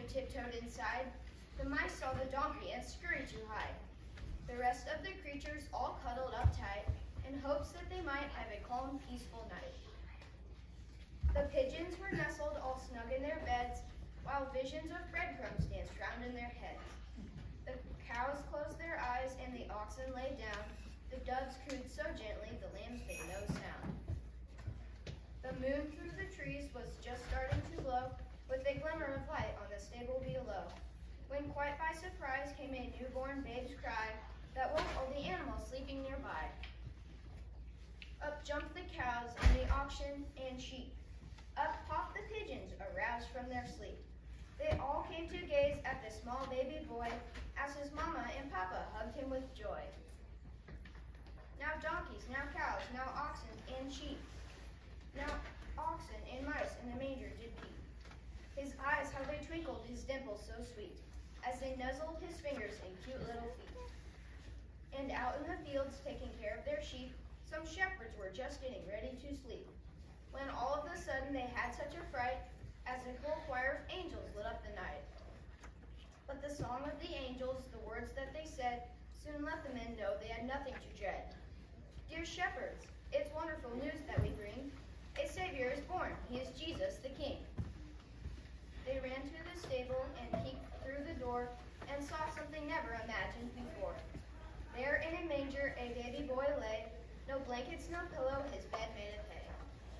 tiptoed inside. The mice saw the donkey and scurried to hide. The rest of the creatures all cuddled up tight in hopes that they might have a calm, peaceful night. The pigeons were nestled all snug in their beds, while visions of breadcrumbs danced round in their heads. The cows closed their eyes and the oxen lay down. The doves cooed so gently the lambs made no sound. The moon through the trees was just starting to glow, with a glimmer of light on the stable below, when quite by surprise came a newborn babe's cry that woke all the animals sleeping nearby. Up jumped the cows and the oxen and sheep. Up popped the pigeons, aroused from their sleep. They all came to gaze at the small baby boy as his mama and papa hugged him with joy. Now donkeys, now cows, now oxen and sheep. Now oxen and mice in the manger did peep. His eyes, how they twinkled, his dimples so sweet, as they nuzzled his fingers in cute little feet. And out in the fields, taking care of their sheep, some shepherds were just getting ready to sleep, when all of a sudden they had such a fright, as a whole choir of angels lit up the night. But the song of the angels, the words that they said, soon let the men know they had nothing to dread. Dear shepherds, it's wonderful news that we bring. A Savior is born, he is Jesus the King. They ran to the stable and peeked through the door and saw something never imagined before. There in a manger a baby boy lay, no blankets, no pillow, his bed made of hay.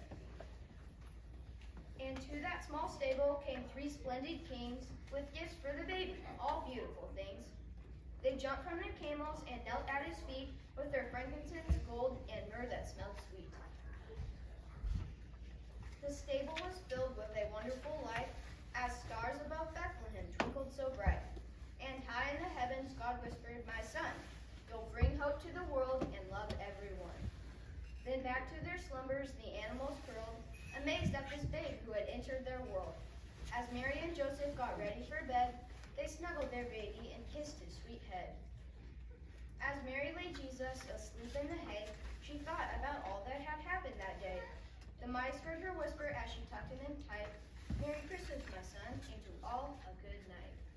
And to that small stable came 3 splendid kings with gifts for the baby, all beautiful things. They jumped from their camels and knelt at his feet with their frankincense, gold, and myrrh that smelled sweet. The stable was filled with a wonderful light, as stars above Bethlehem twinkled so bright. And high in the heavens God whispered, "My son, you'll bring hope to the world and love everyone." Then back to their slumbers the animals curled, amazed at this babe who had entered their world. As Mary and Joseph got ready for bed, they snuggled their baby and kissed his sweet head. As Mary lay Jesus asleep in the hay, she thought about all that had happened that day. The mice heard her whisper as she tucked him in tight, "Merry Christmas, my son, and to all a good night."